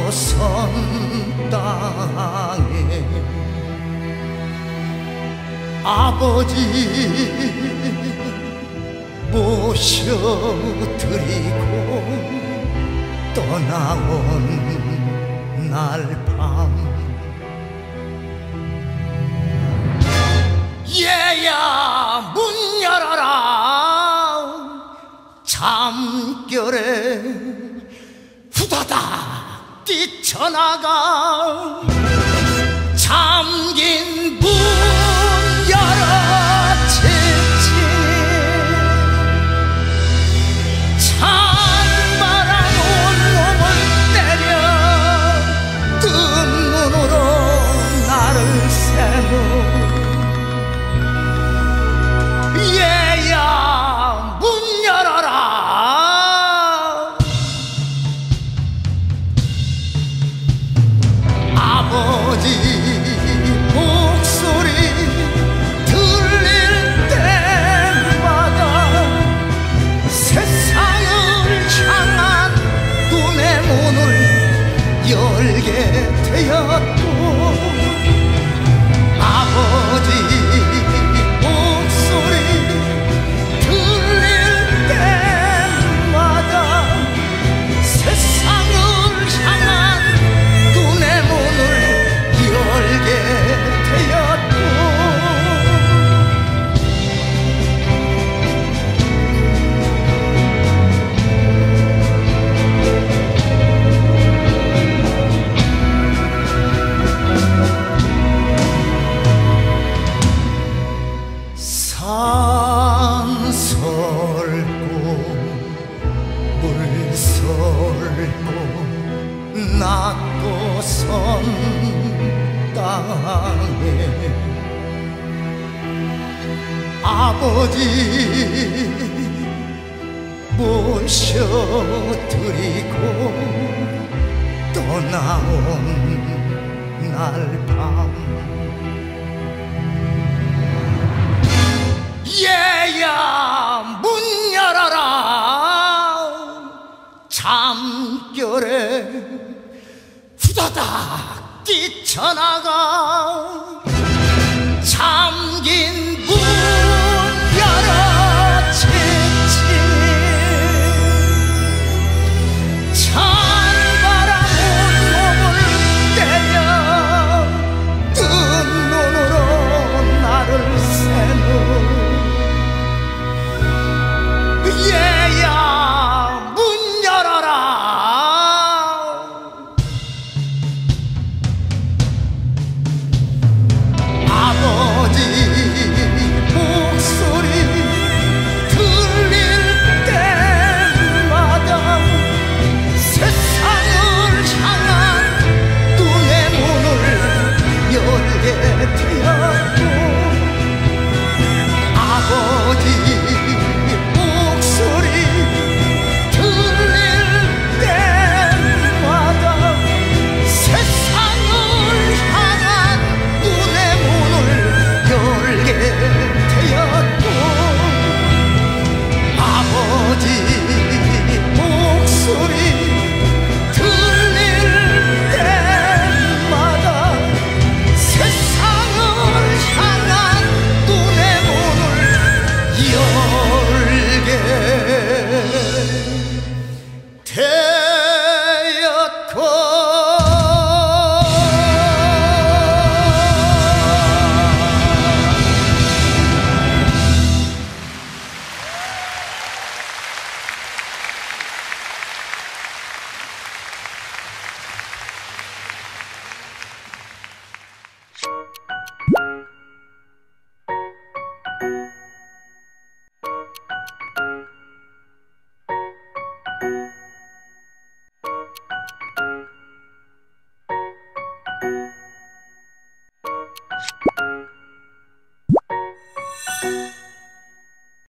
선 땅에 아버지 모셔드리고 떠나온 날밤 얘야 문 열어라 잠결에 후다닥 뛰쳐나가 잠긴 문 열어치니 찬바람 온몸을 때려 뜬 눈으로 나를 새는 얘야 문 열어라 아버지 목소리 들릴 때마다 세상을 향한 꿈의 문을 열게 되었고 아버지 목소리 들릴 때마다 세상을 향한 눈의 문을 열게 되었고 산 설고 물 설고 낮고 선 땅에 아버지 모셔드리고 떠나온 날밤 얘야 문 열어라 잠결에 후다닥 뛰쳐나가 잠긴 문 열어치니 찬바람 온몸을 때려 뜬 눈으로 나를 새는 얘야 문 열어라 아버지 목소리 들릴 때마다 세상을 향한 눈의 문을 열게 되었고 아버지 목소리 들릴 때마다 세상을 향한 눈의 문을 열게 되었고 아버지 목소리 들릴 때마다 세상을 향한 눈의 문을 열게 되었고